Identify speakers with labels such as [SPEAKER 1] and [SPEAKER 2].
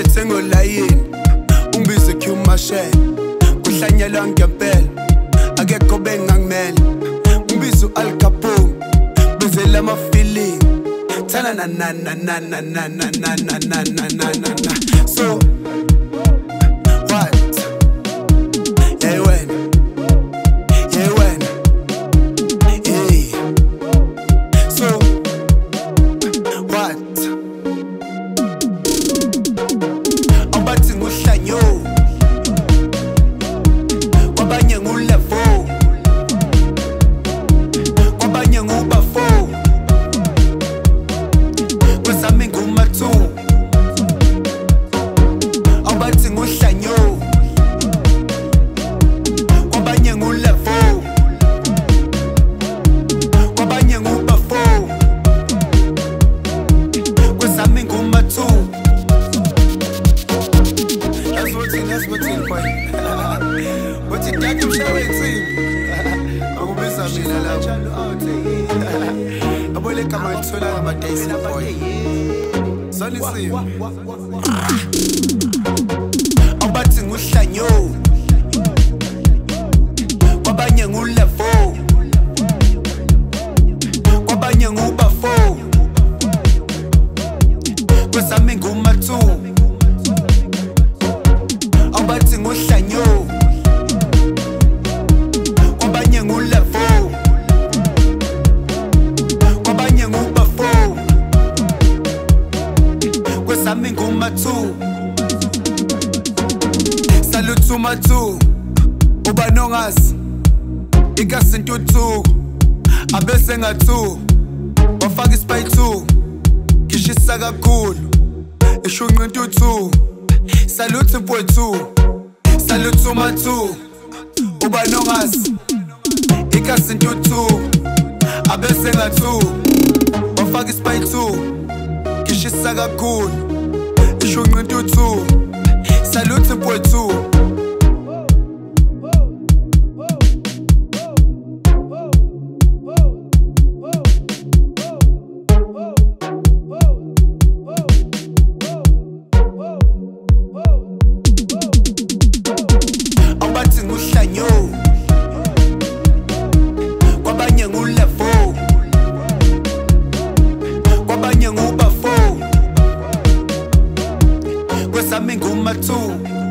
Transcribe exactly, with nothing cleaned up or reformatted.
[SPEAKER 1] Ngiphethe ngolayini ungibize Q Marshall kuhlanyelwa ngempela akekho bengangimela ngibize Al Capone bezela ama feeling tana na na na na na na na na na na na na na so what yeah when yeah when yeah so what abathi nguhlanyo kwabanye ngulefo kwabanye ngubafo kwesami ngumatu abathi nguhlanyo kwabanye ngulefo kwabanye ngubafo kwesami ngumatu. That's what's in, that's what's in, boy. What's in that? I'm sure it's in. I'm going to be a little I'm going to come and tell you about this, boy. So listen. I'm batting with Shanyo. Kwabanye ngulefo. Kwabanye ngubafo. Kwesami ngumatu. Abathi nguhlanyo kwabanye ngulefo kwabanye ngubafo kwesami ngumatu. Salute matu ubanongazi ikasintuthu abese ngathu wafaka ispy two ngishisa kakhulu ishunqa intuthu. Salute mfowethu, salute matu ubanongazi ikasintuthu abese ngathu wafaka ispy two ngishisa kakhulu ishunqa intuthu. Salute mfowethu. Abathi nguhlanyo kwabanye ngulefo kwabanye ngubafo kwesami ngumatu.